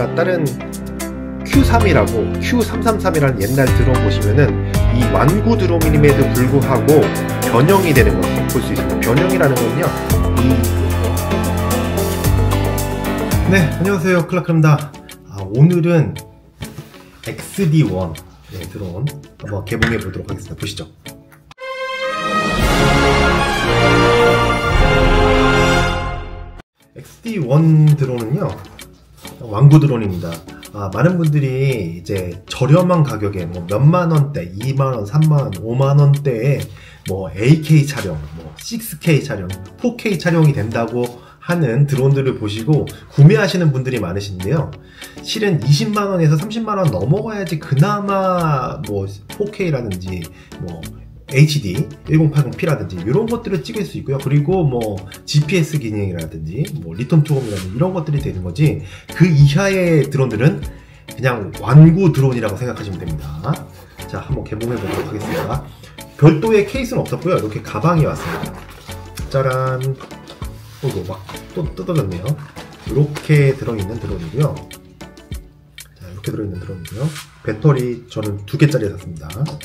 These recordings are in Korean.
제가 다른 Q3이라고 Q333이라는 옛날 드론 보시면은 이 완구 드론임에도 불구하고 변형이 되는 것을 볼 수 있습니다. 변형이라는 건요, 네, 안녕하세요, 클라크입니다. 오늘은 XD1 드론 한번 개봉해 보도록 하겠습니다. 보시죠. XD1 드론은요, 완구 드론입니다. 많은 분들이 이제 저렴한 가격에 뭐 몇만 원대, 2만원, 3만원, 5만원대에 뭐 AK 촬영, 뭐 6K 촬영, 4K 촬영이 된다고 하는 드론들을 보시고 구매하시는 분들이 많으신데요. 실은 20만원에서 30만원 넘어가야지 그나마 뭐 4K라든지 뭐 HD 1080p라든지 이런 것들을 찍을 수 있고요. 그리고 뭐 GPS 기능이라든지 뭐 리턴 투 홈이라든지 이런 것들이 되는 거지, 그 이하의 드론들은 그냥 완구 드론이라고 생각하시면 됩니다. 자, 한번 개봉해 보도록 하겠습니다. 별도의 케이스는 없었고요. 이렇게 가방이 왔습니다. 짜란. 이거 막 또 뜯어졌네요. 이렇게 들어있는 드론이고요. 자, 이렇게 들어있는 드론이고요. 배터리 저는 2개짜리 샀습니다.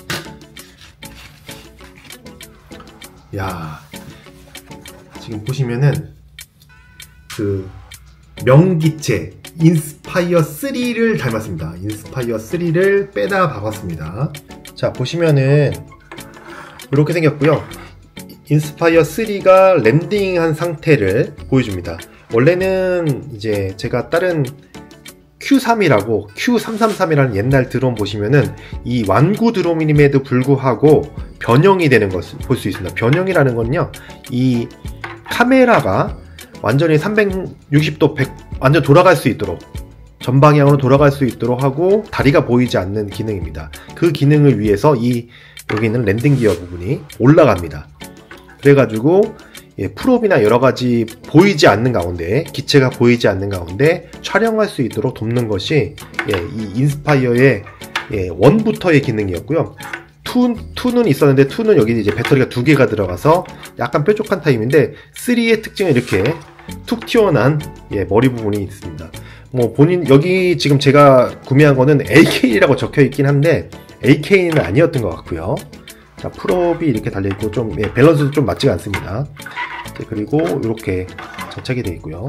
야, 지금 보시면은 그 명기체 인스파이어 3를 닮았습니다. 인스파이어 3를 빼다 박았습니다. 자, 보시면은 이렇게 생겼고요. 인스파이어 3가 랜딩한 상태를 보여줍니다. 원래는 이제 제가 다른 Q3이라고 Q333이라는 옛날 드론 보시면은 이 완구 드론임에도 불구하고 변형이 되는 것을 볼 수 있습니다. 변형이라는 건요, 이 카메라가 완전히 360도 100 완전 돌아갈 수 있도록, 전방향으로 돌아갈 수 있도록 하고 다리가 보이지 않는 기능입니다. 그 기능을 위해서 여기 있는 랜딩 기어 부분이 올라갑니다. 그래가지고 풀업이나 여러가지 보이지 않는 가운데, 기체가 보이지 않는 가운데 촬영할 수 있도록 돕는 것이 이 인스파이어의 1부터의 기능이었고요. 2는 있었는데 2는 여기 이제 배터리가 2개가 들어가서 약간 뾰족한 타입인데, 3의 특징은 이렇게 툭 튀어나온 머리 부분이 있습니다. 뭐 여기 지금 제가 구매한 거는 AK라고 적혀 있긴 한데 AK는 아니었던 것 같고요. 자, 풀업이 이렇게 달려있고 좀 밸런스도 좀 맞지가 않습니다. 그리고 이렇게 장착이 되어 있고요.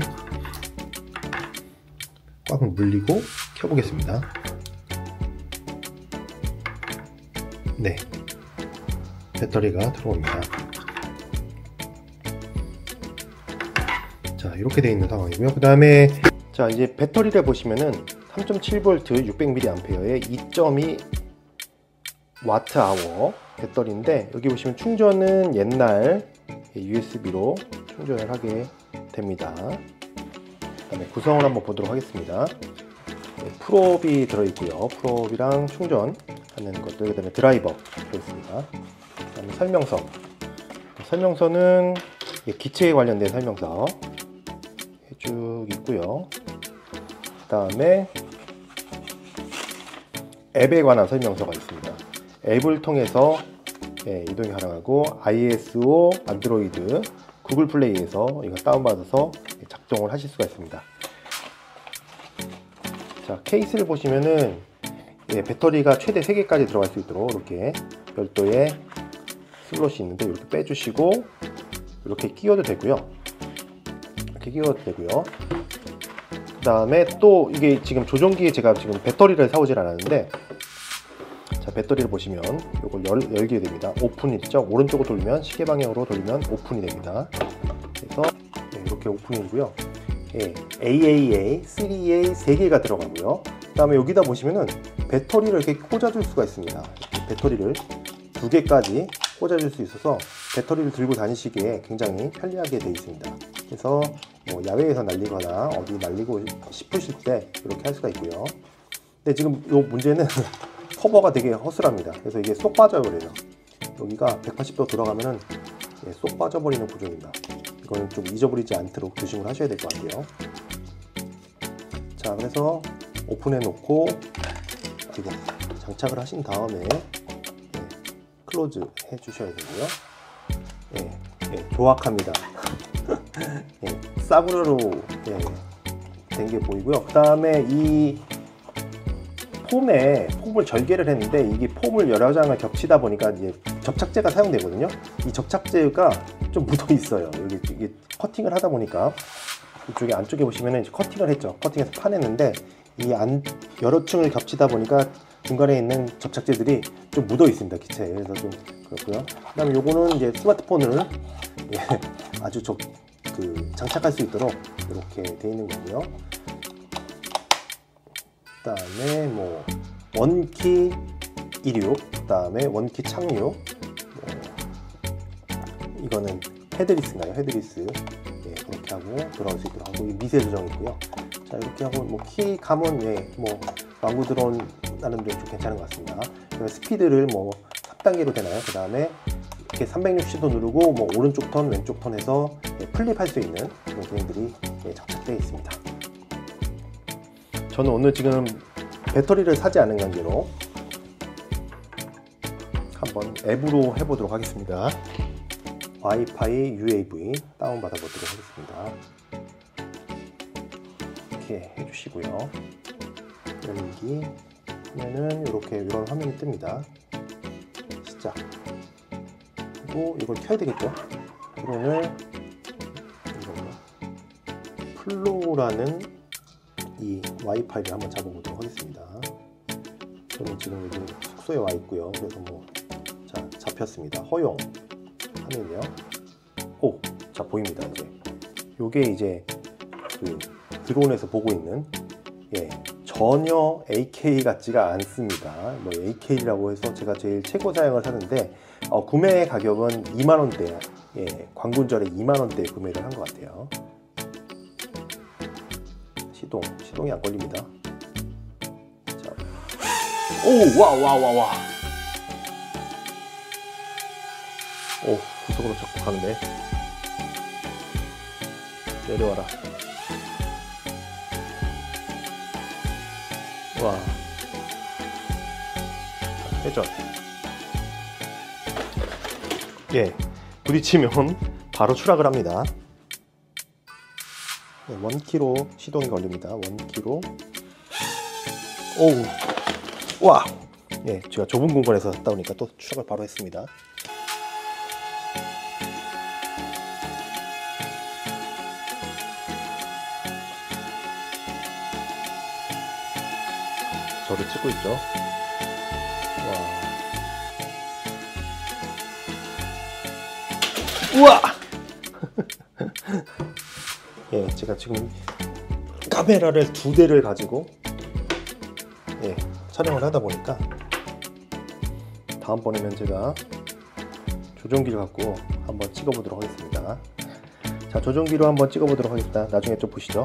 꽉 물리고 켜보겠습니다. 네, 배터리가 들어옵니다. 자, 이렇게 되어 있는 상황이고요. 그 다음에 자, 이제 배터리를 보시면은 3.7V 600mAh의 2.2 Wh 배터리인데, 여기 보시면 충전은 옛날 USB로 충전을 하게 됩니다. 그 다음에 구성을 한번 보도록 하겠습니다. 풀업이 들어있고요. 풀업이랑 충전하는 것들, 그 다음에 드라이버 들어있습니다. 그 다음에 설명서. 설명서는 기체에 관련된 설명서 쭉 있고요. 그 다음에 앱에 관한 설명서가 있습니다. 앱을 통해서 이동이 가능하고 ISO, 안드로이드, 구글 플레이에서 이거 다운받아서 작동을 하실 수가 있습니다. 자, 케이스를 보시면은 배터리가 최대 3개까지 들어갈 수 있도록 이렇게 별도의 슬롯이 있는데, 이렇게 빼주시고 이렇게 끼워도 되고요. 이렇게 끼워도 되고요. 그 다음에 또 이게 지금 조종기에 제가 지금 배터리를 사오질 않았는데, 자, 배터리를 보시면 이걸 열게 됩니다. 오픈 있죠? 오른쪽으로 돌리면, 시계 방향으로 돌리면 오픈이 됩니다. 그래서 이렇게 오픈이고요. AAA, 3A 3개가 들어가고요. 그 다음에 여기다 보시면은 배터리를 이렇게 꽂아줄 수가 있습니다. 배터리를 2개까지 꽂아줄 수 있어서 배터리를 들고 다니시기에 굉장히 편리하게 되어 있습니다. 그래서 뭐 야외에서 날리거나 어디 날리고 싶으실 때 이렇게 할 수가 있고요. 근데 지금 이 문제는 커버가 되게 허술합니다. 그래서 이게 쏙 빠져버려요. 여기가 180도 들어가면은 쏙 빠져버리는 구조입니다. 이거는 좀 잊어버리지 않도록 조심을 하셔야 될 것 같아요. 자, 그래서 오픈해 놓고 그리고 장착을 하신 다음에 클로즈 해 주셔야 되고요. 조악합니다. 사브르로 된 게 보이고요. 그 다음에 이 폼을 절개를 했는데 이게 폼을 여러 장을 겹치다 보니까 이제 접착제가 사용되거든요. 이 접착제가 좀 묻어 있어요. 여기 이게 커팅을 하다 보니까 이쪽에 안쪽에 보시면은 이제 커팅을 했죠. 커팅해서 파냈는데 이 여러 층을 겹치다 보니까 중간에 있는 접착제들이 좀 묻어 있습니다. 기체에. 그래서 좀 그렇고요. 그다음에 요거는 이제 스마트폰을 아주 장착할 수 있도록 이렇게 되어 있는 거고요. 그 다음에 뭐 원키 16, 그 다음에 원키 착륙, 이거는 헤드리스인가요? 헤드리스. 예, 그렇게 하고 돌아올 수 있도록 하고 미세 조정 있고요. 자, 이렇게 하고 뭐 키 감은 뭐 망고 드론 나름대로 좀 괜찮은 것 같습니다. 그다음에 스피드를 뭐 3단계로 되나요? 그 다음에 이렇게 360도 누르고 뭐 오른쪽 턴, 왼쪽 턴 해서 플립할 수 있는 그런 기능들이 장착되어 있습니다. 저는 오늘 지금 배터리를 사지 않은 관계로 한번 앱으로 해보도록 하겠습니다. 와이파이 UAV 다운받아 보도록 하겠습니다. 이렇게 해주시고요. 열기 하면은 이런 화면이 뜹니다. 시작. 그리고 이걸 켜야 되겠죠. 드론을 플로우라는 이 와이파이를 한번 잡아보도록 하겠습니다. 저는 지금 여기 숙소에 와 있고요. 그래서 자, 잡혔습니다. 허용 하면요. 오, 자, 보입니다. 이제 요게 이제 그 드론에서 보고 있는 전혀 AK 같지가 않습니다. 뭐 AK라고 해서 제가 제일 최고 사양을 하는데 구매 가격은 2만원대, 광군절에 2만원대에 구매를 한 것 같아요. 시동이 안 걸립니다. 자. 오, 와. 오, 구석으로 자꾸 가는데. 내려와라. 와. 회전. 부딪히면 바로 추락을 합니다. 1km 시동이 걸립니다. 1km. 오우. 와. 제가 좁은 공간에서 갔다 오니까 또 추락을 바로 했습니다. 저를 찍고 있죠. 와. 우와. 제가 지금 카메라를 2대를 가지고 촬영을 하다 보니까 다음번에는 제가 조종기를 갖고 한번 찍어보도록 하겠습니다. 자, 조종기로 한번 찍어보도록 하겠습니다. 나중에 좀 보시죠.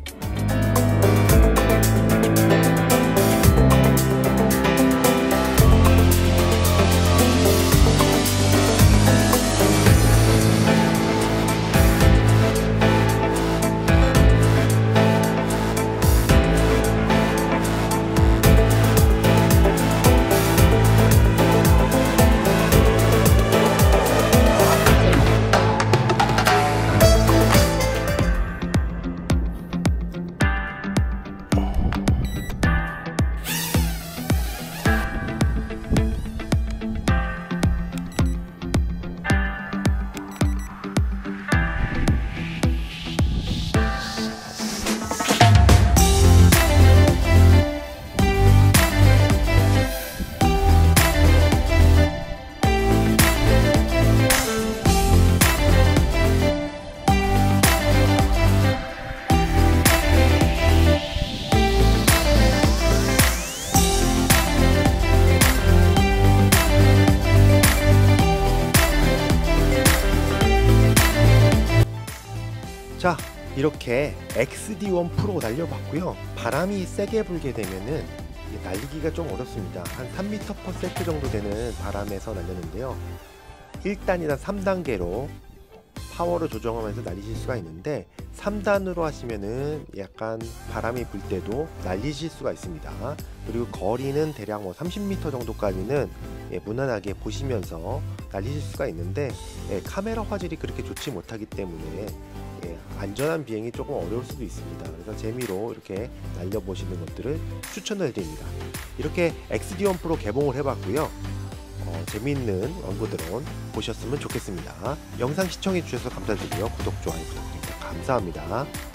자, 이렇게 XD1 프로 날려봤고요. 바람이 세게 불게 되면은 날리기가 좀 어렵습니다. 한 3m/s 정도 되는 바람에서 날렸는데요. 1단이나 3단계로 파워를 조정하면서 날리실 수가 있는데 3단으로 하시면은 약간 바람이 불 때도 날리실 수가 있습니다. 그리고 거리는 대략 30m 정도까지는 무난하게 보시면서 날리실 수가 있는데 카메라 화질이 그렇게 좋지 못하기 때문에 안전한 비행이 조금 어려울 수도 있습니다. 그래서 재미로 이렇게 날려보시는 것들을 추천을 드립니다. 이렇게 XD1 프로 개봉을 해봤고요. 재미있는 원고 드론 보셨으면 좋겠습니다. 영상 시청해 주셔서 감사드리고요. 구독, 좋아요 부탁드립니다. 감사합니다.